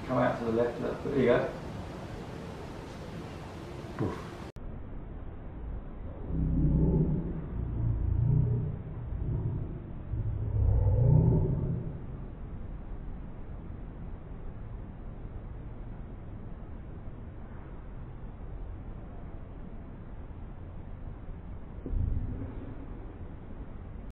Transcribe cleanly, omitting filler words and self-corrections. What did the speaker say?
come out to the left. There you go.